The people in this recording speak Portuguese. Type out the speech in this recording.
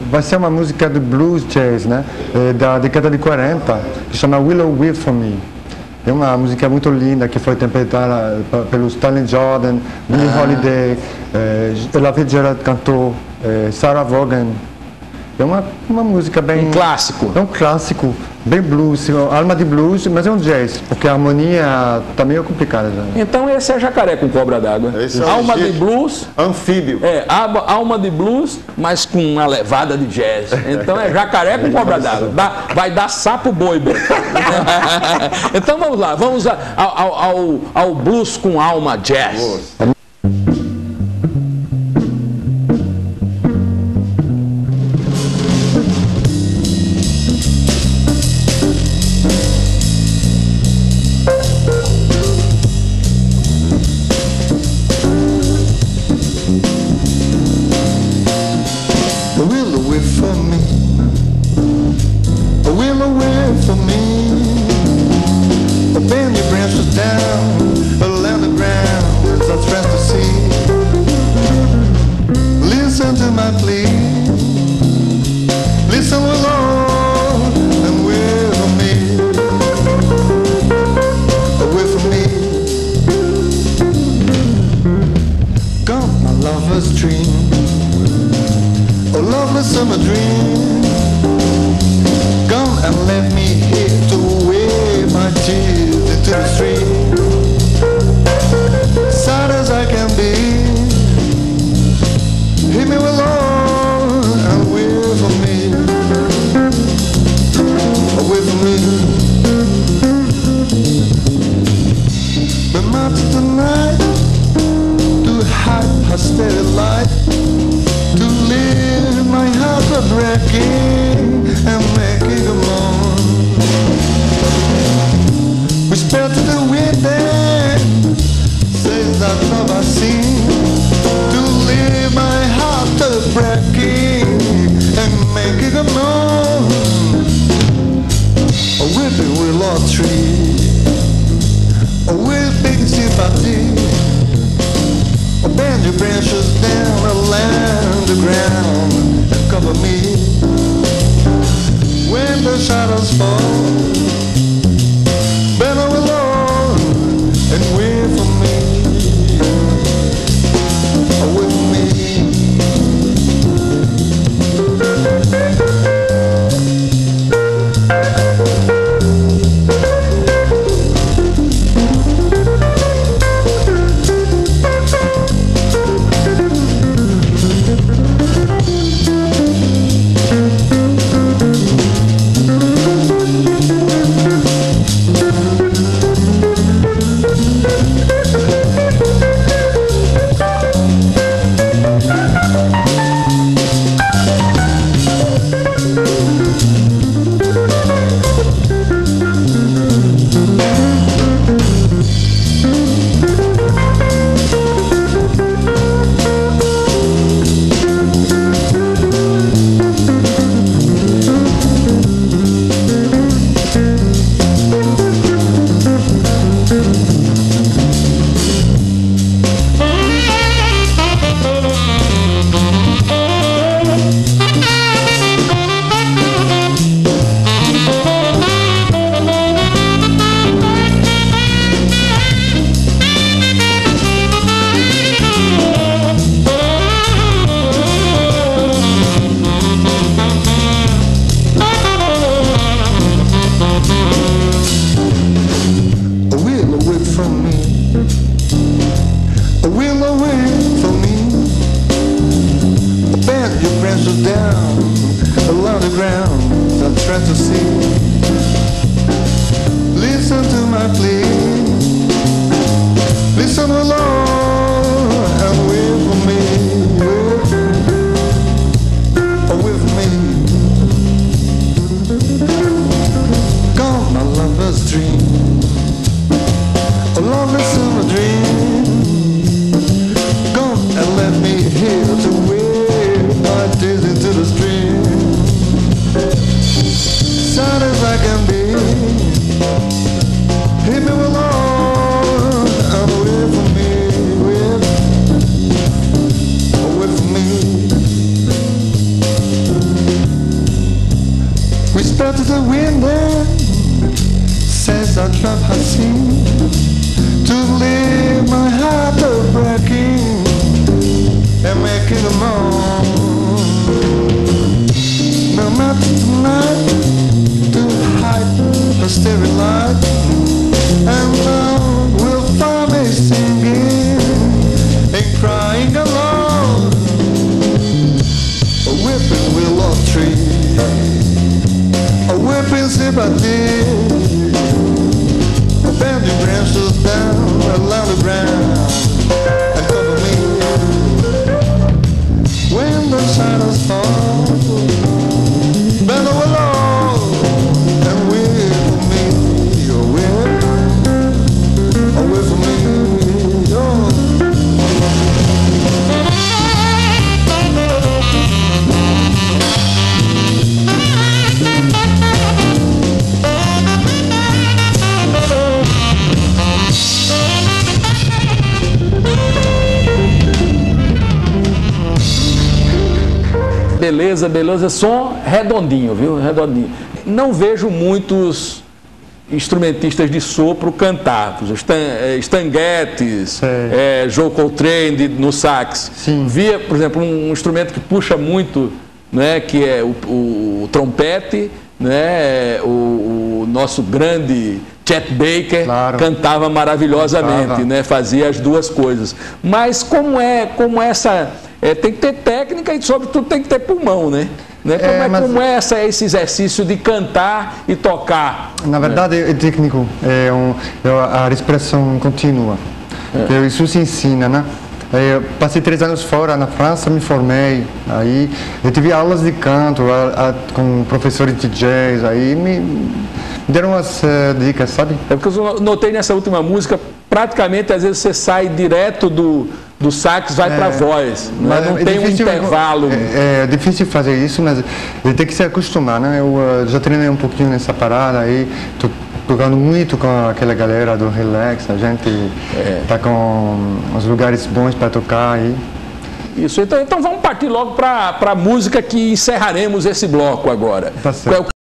vai ser uma música do blues jazz, né? Da década de 40, que chama Willow Weep For Me. É uma música muito linda que foi interpretada pelos Stanley Jordan, Billie Holiday, Ella Fitzgerald cantou, Sarah Vaughan. É uma música bem... Um clássico. É um clássico, bem blues, alma de blues, mas é um jazz, porque a harmonia está meio complicada já. Então esse é Jacaré com Cobra d'Água. Alma de blues. Anfíbio. Alma de blues, mas com uma levada de jazz. Então é Jacaré com Cobra d'Água. Vai dar sapo boi, Beto. Então vamos lá, vamos ao blues com alma jazz. Hit me alone, and away from me. We started the wind says I drive Hassim to leave my heart breaking and making a moan. No matter tonight to hide the stereo light, and now we'll find me singing and crying alone. A whipping willow tree, a whipping sympathy, a bending branches down along the ground and cover me. When the shadows fall, bend the willow and whip me away, away from me. Oh. Beleza, beleza, som redondinho, viu? Redondinho. Não vejo muitos instrumentistas de sopro cantar. Stan Getz, Joe Coltrane no sax. Sim. Via, por exemplo, um instrumento que puxa muito, né, que é o trompete, né, o nosso grande Chet Baker, claro, cantava maravilhosamente, né, fazia as duas coisas. Mas como essa... tem que ter técnica e, sobretudo, tem que ter pulmão, né? Como é esse exercício de cantar e tocar? Na verdade, é técnico, a respiração contínua. Isso se ensina, né? Eu passei 3 anos fora, na França, me formei. Aí eu tive aulas de canto com professores de jazz, aí me deram umas dicas, sabe? É porque eu notei nessa última música, praticamente, às vezes você sai direto do sax, vai para a voz, mas não tem um intervalo. É difícil fazer isso, mas tem que se acostumar, né? Eu já treinei um pouquinho nessa parada aí, tô tocando muito com aquela galera do Relax, a gente tá com os lugares bons para tocar aí. Isso, então vamos partir logo para a música que encerraremos esse bloco agora. Tá certo.